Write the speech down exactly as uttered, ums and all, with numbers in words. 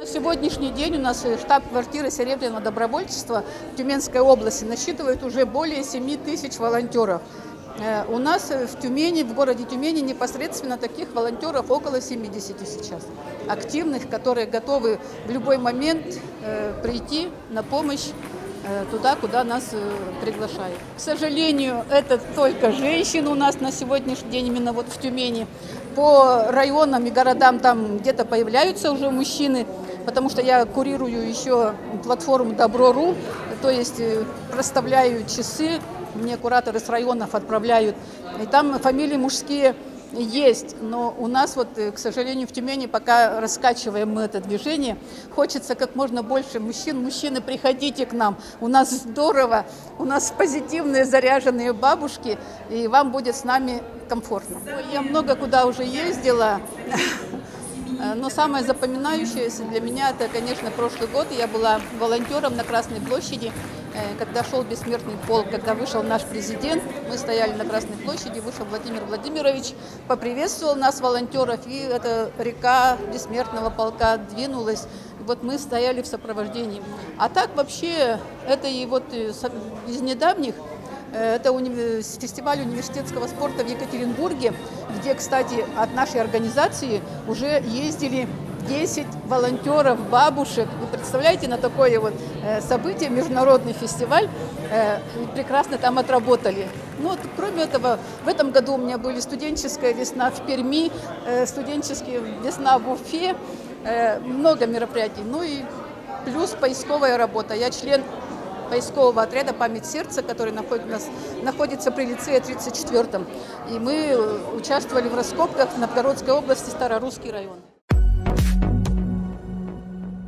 На сегодняшний день у нас штаб-квартира Серебряного добровольчества в Тюменской области насчитывает уже более семи тысяч волонтеров. У нас в Тюмени, в городе Тюмени непосредственно таких волонтеров около семидесяти сейчас. Активных, которые готовы в любой момент прийти на помощь туда, куда нас приглашают. К сожалению, это только женщины у нас на сегодняшний день, именно вот в Тюмени. По районам и городам там где-то появляются уже мужчины, потому что я курирую еще платформу Добро.ру, то есть проставляю часы, мне кураторы с районов отправляют, и там фамилии мужские есть, но у нас вот, к сожалению, в Тюмени пока раскачиваем мы это движение. Хочется как можно больше мужчин. Мужчины, приходите к нам, у нас здорово, у нас позитивные заряженные бабушки, и вам будет с нами комфортно. Я много куда уже ездила, но самое запоминающееся для меня это, конечно, прошлый год. Я была волонтером на Красной площади, когда шел бессмертный полк, когда вышел наш президент. Мы стояли на Красной площади, вышел Владимир Владимирович, поприветствовал нас, волонтеров, и эта река бессмертного полка двинулась. И вот мы стояли в сопровождении. А так вообще, это и вот из недавних, это уни... фестиваль университетского спорта в Екатеринбурге, где, кстати, от нашей организации уже ездили десять волонтеров, бабушек. Вы представляете, на такое вот событие, международный фестиваль, прекрасно там отработали. Ну, вот, кроме этого, в этом году у меня были студенческая весна в Перми, студенческая весна в Уфе, много мероприятий. Ну и плюс поисковая работа. Я член поискового отряда «Память сердца», который находит, нас, находится при лицее тридцать четвёртом. И мы участвовали в раскопках в Новгородской области, Старорусский район.